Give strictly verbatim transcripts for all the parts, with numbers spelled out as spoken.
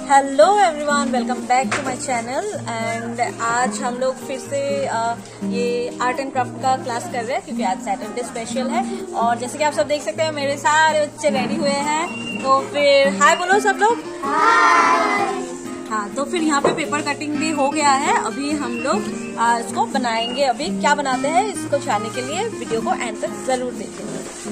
Hello everyone, welcome back to my channel. And आज हम लोग फिर से आ, ये आर्ट एंड क्राफ्ट का क्लास कर रहे हैं क्योंकि आज सैटरडे स्पेशल है। और जैसे कि आप सब देख सकते हैं मेरे सारे बच्चे रेडी हुए हैं, तो फिर हाय बोलो सब लोग। हाँ, तो फिर यहाँ पे पेपर कटिंग भी हो गया है। अभी हम लोग इसको बनाएंगे। अभी क्या बनाते हैं इसको जानने के लिए वीडियो को एंड तक जरूर देखें।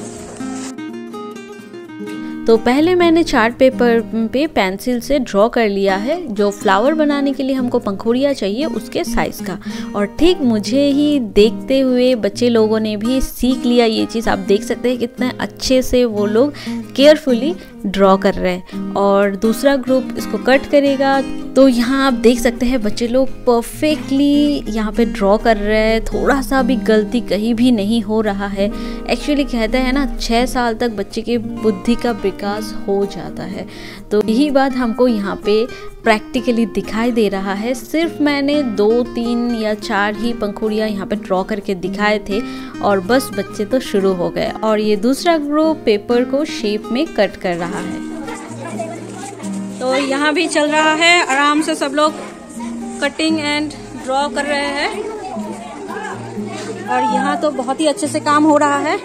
तो पहले मैंने चार्ट पेपर पे पेंसिल से ड्रॉ कर लिया है जो फ्लावर बनाने के लिए हमको पंखुड़ियाँ चाहिए उसके साइज़ का। और ठीक मुझे ही देखते हुए बच्चे लोगों ने भी सीख लिया ये चीज़। आप देख सकते हैं कितने अच्छे से वो लोग केयरफुली ड्रॉ कर रहे हैं। और दूसरा ग्रुप इसको कट करेगा। तो यहाँ आप देख सकते हैं बच्चे लोग परफेक्टली यहाँ पे ड्रॉ कर रहे हैं। थोड़ा सा भी गलती कहीं भी नहीं हो रहा है। एक्चुअली कहते हैं ना, छः साल तक बच्चे की बुद्धि का विकास हो जाता है। तो यही बात हमको यहाँ पे प्रैक्टिकली दिखाई दे रहा है। सिर्फ मैंने दो तीन या चार ही पंखुड़ियाँ यहाँ पे ड्रॉ करके दिखाए थे और बस बच्चे तो शुरू हो गए। और ये दूसरा ग्रुप पेपर को शेप में कट कर रहा है। तो यहाँ भी चल रहा है, आराम से सब लोग कटिंग एंड ड्रॉ कर रहे हैं। और यहाँ तो बहुत ही अच्छे से काम हो रहा है।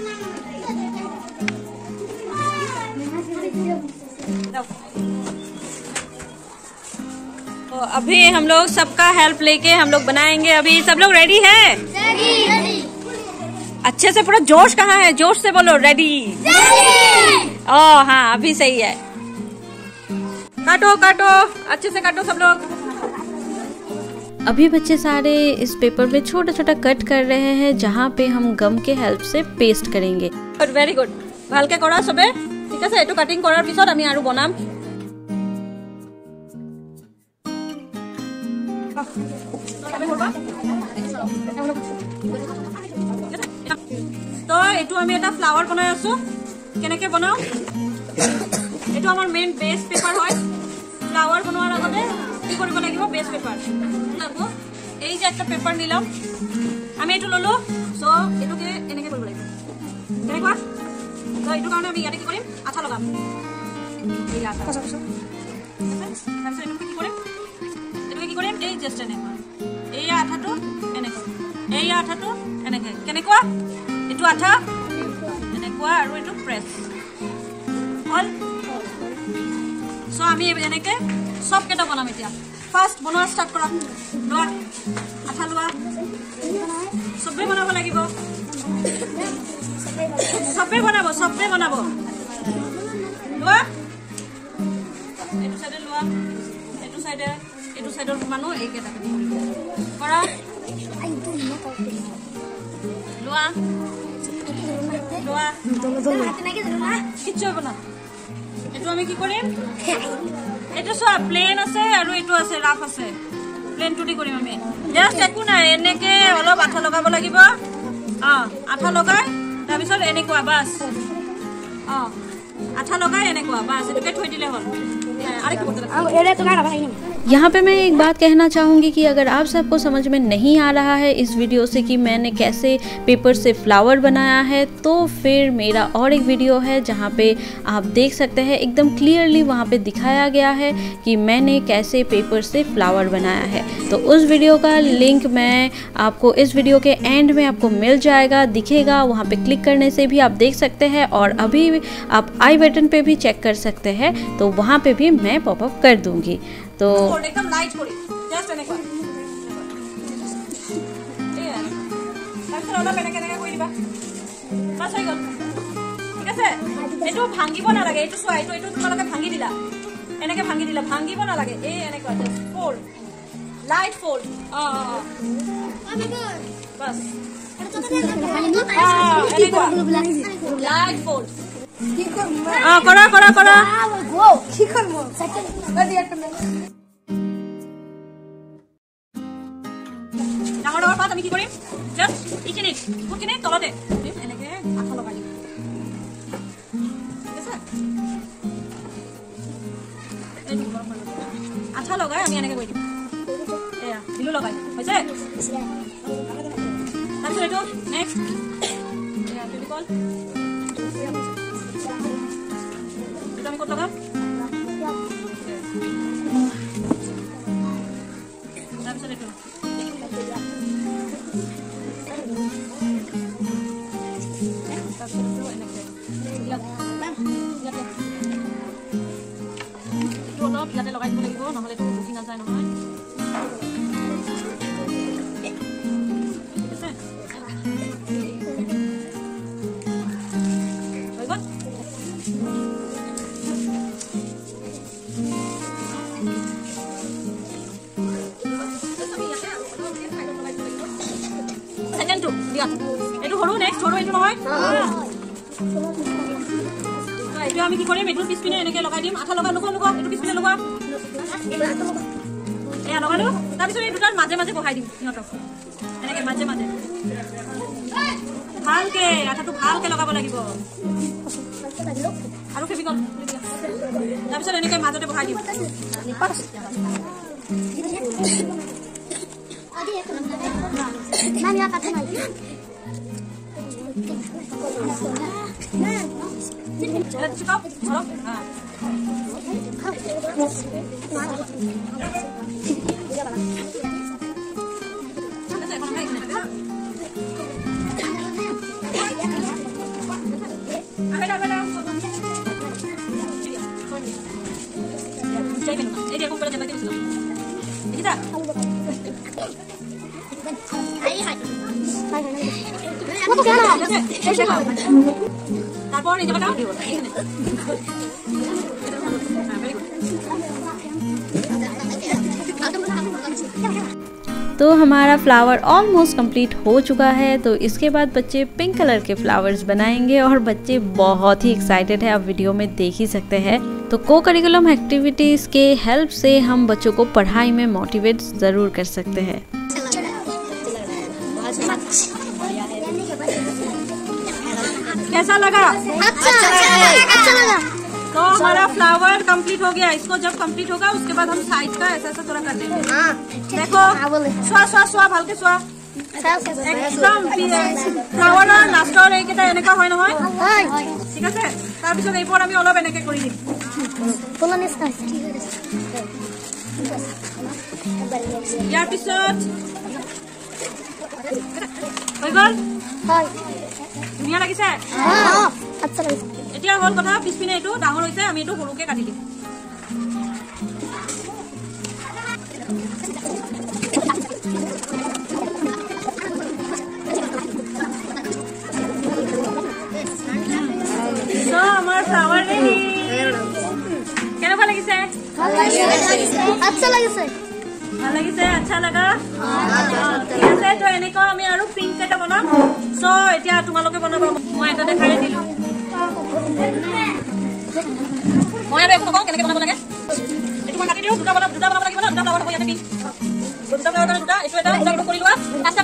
तो अभी हम लोग सबका हेल्प लेके हम लोग बनाएंगे। अभी सब लोग रेडी है? रेडी। अच्छे से पूरा जोश कहाँ है? जोश से बोलो रेडी। ओह हाँ, अभी सही है। काटो काटो, अच्छे से काटो सब लोग। अभी बच्चे सारे इस पेपर पे छोटा छोटा कट कर रहे हैं जहाँ पे हम गम के हेल्प से पेस्ट करेंगे। वेरी गुड, ভালকে কৰা সবে। ঠিক আছে, এটো কাটিং কৰাৰ পিছত আমি আৰু বনাম। তো এটো আমি এটা ফ্লাৱাৰ বনাই আছো। কেনেকে বনাও? এটো আমাৰ মেইন বেস পেপাৰ হয়। ফ্লাৱাৰ বনোৱাৰ আগতে কি কৰিব লাগিব? বেস পেপাৰ লাগব। এই যে একটা পেপাৰ নিলাম আমি, এটো ললো। সো এটোকে এনেকে কৰিব লাগিব। কেনেকুৱা? তো এইটো কাৰণে আমি ইয়াতে কি কৰিম? আঠা লগাম। এই আঠা কসা কসা। তাৰপিছত এটো কি কৰিম? এটো কি কৰিম? এই জাস্ট এনেকুৱা। এই আঠাটো এনেকুৱা। এই আঠাটো এনেকে। কেনেকুৱা? এটো আঠা এনেকুৱা আৰু এটো প্ৰেছ অল। সো আমি এনেকে সব কেটা বনাম। এতিয়া ফার্স্ট বনোৱা স্টার্ট কৰা। লোৱা আঠা লোৱা, সবে বনাব লাগিব। সবে বনাব, সবে বনাব। লোৱা এটো সাইডে লোৱা, এটো সাইডে, এটো সাইডৰ মানুহ এই কেটা কৰা। লোৱা লোৱা কিচ্ছু হ'ব না। এটো আমি কি কৰিম? এটো সব প্লেন আছে আৰু এটো আছে রাফ আছে। প্লেন টুটি কৰিম আমি। জাস্ট একো নাই, এনেকে অলপ আঠা লগাব লাগিব। অ আঠা লগাই তাৰপিছত এনেকুৱা বাস। অ আঠা লগাই এনেকুৱা বাস, এটোকে থৈ দিলে হ'ল। यहाँ पे मैं एक बात कहना चाहूँगी कि अगर आप सबको समझ में नहीं आ रहा है इस वीडियो से कि मैंने कैसे पेपर से फ्लावर बनाया है, तो फिर मेरा और एक वीडियो है जहाँ पे आप देख सकते हैं एकदम क्लियरली वहाँ पे दिखाया गया है कि मैंने कैसे पेपर से फ्लावर बनाया है। तो उस वीडियो का लिंक मैं आपको इस वीडियो के एंड में आपको मिल जाएगा, दिखेगा। वहाँ पे क्लिक करने से भी आप देख सकते हैं और अभी आप आई बटन पे भी चेक कर सकते हैं। तो वहाँ पे भी मैं पॉपअप कर दूंगी। तो एकदम लाइट करी জাস্ট এনেকুৱা। এই তাৰপিছত অলপ এনেকে এনেকে কৰি দিবা। বাস হৈ গ'ল। ঠিক আছে, এটো ভাঙিব নালাগে। এটো চোৱা, এটো এটো তোমালোকে ভাঙি দিলা, এনেকে ভাঙি দিলা, ভাঙিব নালাগে। এই এনেকুৱা জাস্ট ফোল্ড, লাইট ফোল্ড। অ আমি গল বাস এটা তো এনেকুৱা লাইট ফোল্ড। আ কৰা কৰা কৰা গো কি করব? সেকেন্ড একটা ডাঙৰ ডাঙৰ পাত আমি কি কৰিম? জাস্ট ইখিনি কুকিনে তলতে এনেকে আঠা লগাই দিম। ঠিক আছে, আঠা লগাই আমি এনেকে কৰি দিম। এয়া দিলো লগাই হৈছে। তাৰপিছত এইটো নেক্সট এয়া কি কল? এটা আমি কত লগাম? চব ইয়াতে লগাই দিব লাগিব, নহ'লেতো বুকি নাযায় নহয়। ঠিক আছে, হৈ গ'ল। ছেকেণ্ডটো দিয়া, এইটো সৰু, নেক্সট সৰু এইটো নহয়। এইটো আমি কি কৰিম, এইটো পিছপিনে এনেকে লগাই দিম। আঠা লগা লগোৱা লগোৱা, এইটো পিছপিনে লগোৱা, এয়া লগালো। তাৰপিছত এই দুটাৰ মাজে মাজে বহাই দিম সিহঁতক, এনেকে মাজে মাজে ভালকে আঠাটো ভালকে লগাব লাগিব। আৰু ফেভিকল, তাৰপিছত এনেকে মাজতে বহাই দিম। तो हमारा फ्लावर ऑलमोस्ट कंप्लीट हो चुका है। तो इसके बाद बच्चे पिंक कलर के फ्लावर्स बनाएंगे और बच्चे बहुत ही एक्साइटेड है, आप वीडियो में देख ही सकते हैं। तो को करिकुलम एक्टिविटीज़ के हेल्प से हम बच्चों को पढ़ाई में मोटिवेट ज़रूर कर सकते हैं। कैसा लगा? अच्छा अच्छा लगा। तो हमारा फ्लावर कंप्लीट हो गया। इसको जब कंप्लीट होगा उसके बाद हम साइज का ऐसा ऐसा थोड़ा कर देंगे। देखो स्वा स्वा स्वा ভালকে স্वा একদম ফ্লাৱাৰৰ লাষ্টৰ এইকেইটা এনেকা হয় নহয়, ঠিক আছে। তাৰপিছত এইবোৰ আমি অলপ এনেকে কৰি দিম। ইয়াৰ পিছত হৈ গ'ল, ধুনীয়া লাগিছে। এতিয়া হ'ল কথা, পিছপিনে এইটো ডাঙৰ হৈছে, আমি এইটো সৰুকে কাটি দিম। তো আমাৰ ফ্লাৱাৰ ৰেডি। কেনেকুৱা লাগিছে? আচ্ছা লাগিছে, ভাল লাগিছে, আচ্ছা লাগা। ঠিক আছে, তো এনেকুৱা আমি আৰু পিংক এটা বনাম। চ' এতিয়া তোমালোকে বনাবা, মই এটা দেখাই দিলো। মই আৰু একো নকওঁ, কেনেকে বনাব লাগে এইটো মই কাটি দিওঁ। দুটা বনাব, দুটা বনাব লাগিব ন, দুটা ফ্লাৱাৰ ইয়াতে দিম। দুটা ফ্লাৱাৰ কাৰণে দুটা, এইটো এটা দুটা গ্ৰুপ কৰি লোৱা। পাঁচটা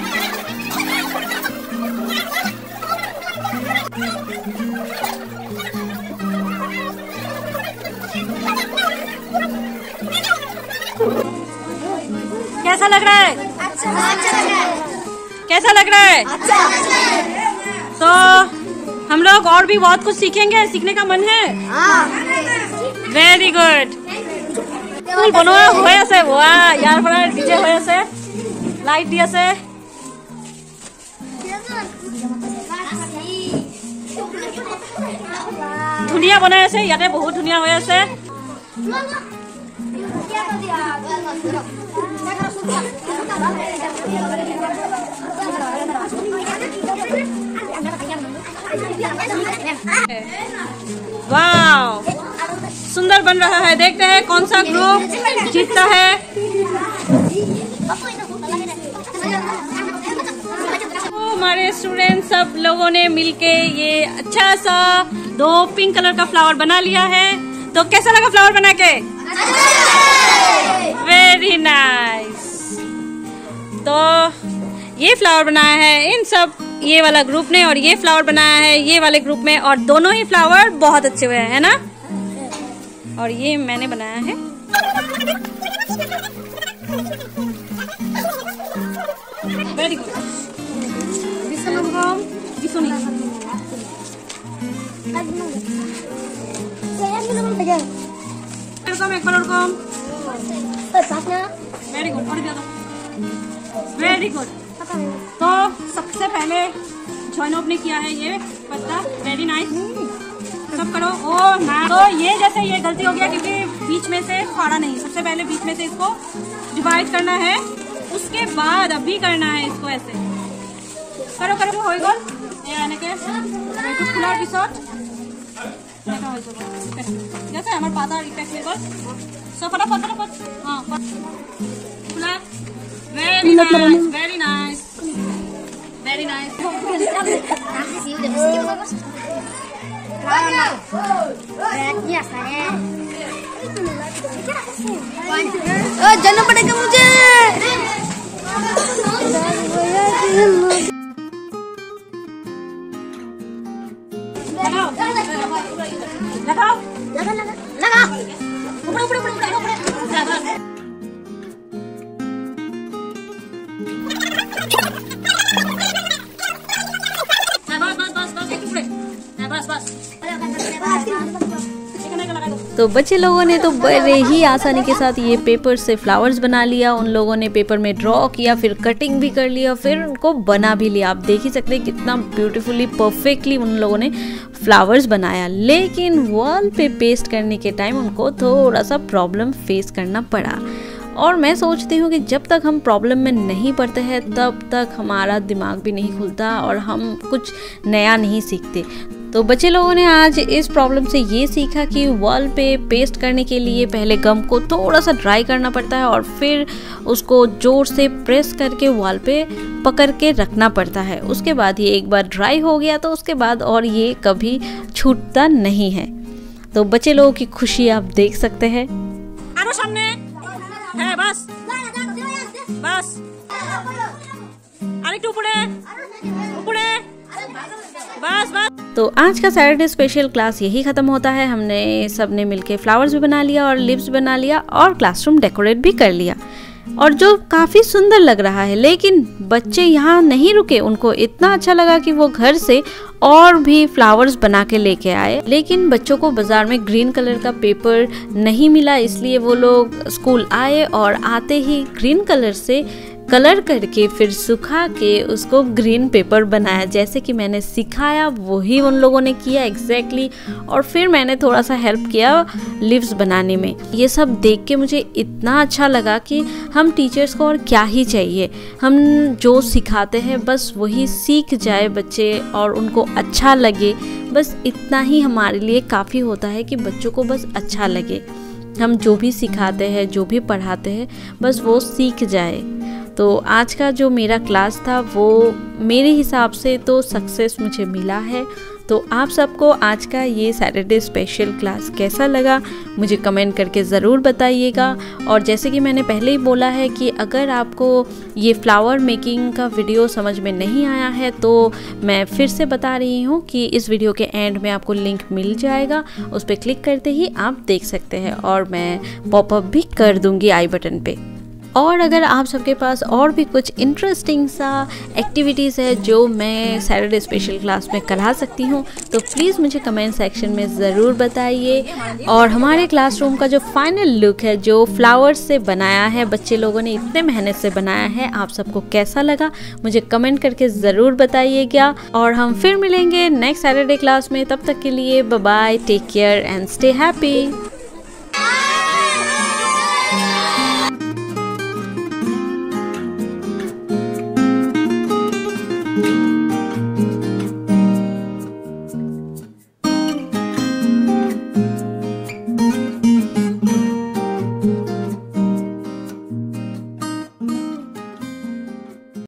कैसा लग रहा है? अच्छा अच्छा लग रहा है। कैसा लग रहा है? अच्छा अच्छा लग रहा है। तो हम लोग और भी बहुत कुछ सीखेंगे, सीखने का मन है। Very good. ফুল বনোৱা হৈ আছে, ৱা ইয়াৰ পৰা ডিজে হৈ আছে, লাইট দি আছে। ধুনীয়া বনাই আছে, ইয়াতে বহুত ধুনীয়া হৈ আছে। वाव, सुंदर बन रहा है। देखते हैं कौन सा ग्रुप जीतता है। तो हमारे स्टूडेंट सब लोगों ने मिलके ये अच्छा सा दो पिंक कलर का फ्लावर बना लिया है। तो कैसा लगा फ्लावर बना के? Very nice. तो ये फ्लावर बनाया है इन सब ये वाला ग्रुप ने, और ये फ्लावर बनाया है ये वाले ग्रुप में, और दोनों ही फ्लावर बहुत अच्छे हुए हैं, है ना। और ये मैंने बनाया है। Very good. Very good, very good. तो सबसे पहले जॉइनअप ने किया है ये पत्ता, वेरी नाइस। सब करो। ओ ना, तो ये जैसे ये गलती हो गया क्योंकि बीच में से फाड़ा नहीं। सबसे पहले बीच में से इसको डिवाइड करना है, उसके बाद अभी करना है इसको ऐसे करो करो हो गल এনেকে একটু খোলার পিছত এটা হৈ যাব ঠিক আছে। আমার পাতার ইফেক্ট হৈ গল। সো ফটাফট ফটাফট হ্যাঁ খোলা। Very nice very nice very nice. जाना पड़ेगा मुझे। लगाओ लगाओ लगा लगा लगा ऊपर ऊपर ऊपर ऊपर बस बस बस एक ऊपर बस बस। तो बच्चे लोगों ने तो बड़े ही आसानी के साथ ये पेपर से फ्लावर्स बना लिया। उन लोगों ने पेपर में ड्रॉ किया, फिर कटिंग भी कर लिया, फिर उनको बना भी लिया। आप देख ही सकते हैं कितना ब्यूटीफुली परफेक्टली उन लोगों ने फ्लावर्स बनाया। लेकिन वॉल पे पेस्ट करने के टाइम उनको थोड़ा सा प्रॉब्लम फेस करना पड़ा। और मैं सोचती हूँ कि जब तक हम प्रॉब्लम में नहीं पड़ते हैं तब तक हमारा दिमाग भी नहीं खुलता और हम कुछ नया नहीं सीखते। तो बच्चे लोगों ने आज इस प्रॉब्लम से ये सीखा कि वॉल पे पेस्ट करने के लिए पहले गम को थोड़ा सा ड्राई करना पड़ता है और फिर उसको जोर से प्रेस करके वॉल पे पकड़ के रखना पड़ता है। उसके बाद ये एक बार ड्राई हो गया तो उसके बाद और ये कभी छूटता नहीं है। तो बच्चे लोगों की खुशी आप देख सकते हैं। आरो सामने है बस बस আরেকটু উপরে উপরে बस बस। तो आज का सैटरडे स्पेशल क्लास यही ख़त्म होता है। हमने सब ने मिलके फ्लावर्स भी बना लिया और लिप्स बना लिया और क्लासरूम डेकोरेट भी कर लिया और जो काफ़ी सुंदर लग रहा है। लेकिन बच्चे यहाँ नहीं रुके, उनको इतना अच्छा लगा कि वो घर से और भी फ्लावर्स बना के लेके आए। लेकिन बच्चों को बाज़ार में ग्रीन कलर का पेपर नहीं मिला, इसलिए वो लोग स्कूल आए और आते ही ग्रीन कलर से कलर करके फिर सुखा के उसको ग्रीन पेपर बनाया। जैसे कि मैंने सिखाया वही उन लोगों ने किया एग्जैक्टली। और फिर मैंने थोड़ा सा हेल्प किया लिव्स बनाने में। ये सब देख के मुझे इतना अच्छा लगा कि हम टीचर्स को और क्या ही चाहिए, हम जो सिखाते हैं बस वही सीख जाए बच्चे और उनको अच्छा लगे। बस इतना ही हमारे लिए काफ़ी होता है कि बच्चों को बस अच्छा लगे। हम जो भी सिखाते हैं, जो भी पढ़ाते हैं, बस वो सीख जाए। तो आज का जो मेरा क्लास था वो मेरे हिसाब से तो सक्सेस मुझे मिला है। तो आप सबको आज का ये सैटरडे स्पेशल क्लास कैसा लगा मुझे कमेंट करके ज़रूर बताइएगा। और जैसे कि मैंने पहले ही बोला है कि अगर आपको ये फ्लावर मेकिंग का वीडियो समझ में नहीं आया है तो मैं फिर से बता रही हूँ कि इस वीडियो के एंड में आपको लिंक मिल जाएगा, उस पर क्लिक करते ही आप देख सकते हैं और मैं पॉपअप भी कर दूँगी आई बटन पे। और अगर आप सबके पास और भी कुछ इंटरेस्टिंग सा एक्टिविटीज़ है जो मैं सैटरडे स्पेशल क्लास में करा सकती हूँ तो प्लीज़ मुझे कमेंट सेक्शन में ज़रूर बताइए। और हमारे क्लासरूम का जो फाइनल लुक है, जो फ्लावर्स से बनाया है, बच्चे लोगों ने इतने मेहनत से बनाया है, आप सबको कैसा लगा मुझे कमेंट करके ज़रूर बताइएगा। और हम फिर मिलेंगे नेक्स्ट सैटरडे क्लास में। तब तक के लिए bye bye, take care and stay happy.